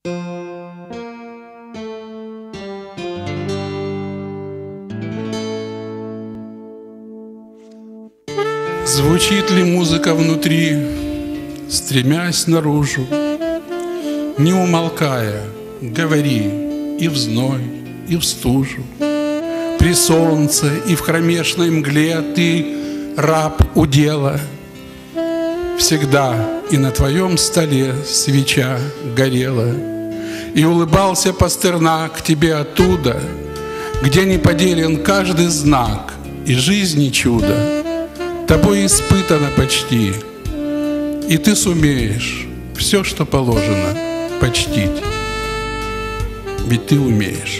Звучит ли музыка внутри, стремясь наружу, не умолкая, говори и в зной, и в стужу. При солнце и в кромешной мгле ты раб удела. Всегда и на твоем столе свеча горела, и улыбался Пастернак тебе оттуда, где не поделен каждый знак и жизни чудо. Тобой испытано почти, и ты сумеешь все, что положено, почтить. Ведь ты умеешь.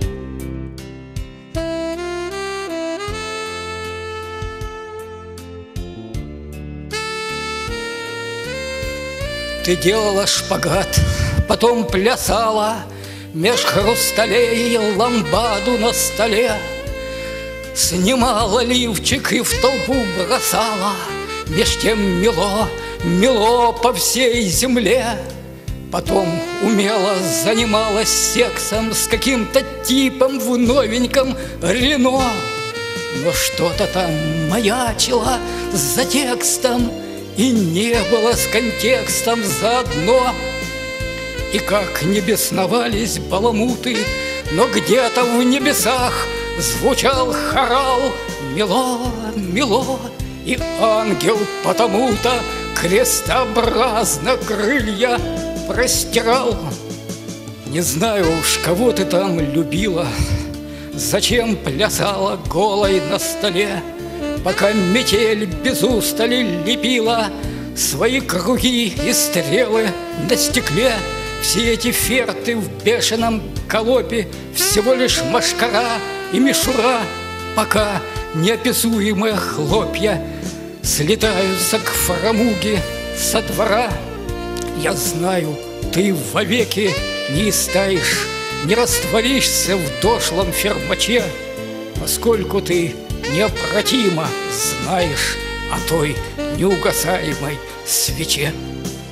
Ты делала шпагат, потом плясала меж хрусталей ламбаду на столе. Снимала лифчик и в толпу бросала, меж тем мело по всей земле. Потом умело занималась сексом с каким-то типом в новеньком Рено. Но что-то там маячило за текстом, и не было с контекстом заодно. И как не бесновались баламуты, но где-то в небесах звучал хорал мело, и ангел потому-то крестообразно крылья простирал. Не знаю уж, кого ты там любила, зачем плясала голой на столе, пока метель без устали лепила свои круги и стрелы на стекле. Все эти ферты в бешеном галопе всего лишь машкара и мишура, пока неописуемые хлопья слетаются к фрамуге со двора. Я знаю, ты вовеки не истаешь, не растворишься в дошлом фермаче, поскольку ты необратимо знаешь о той неугасаемой свече.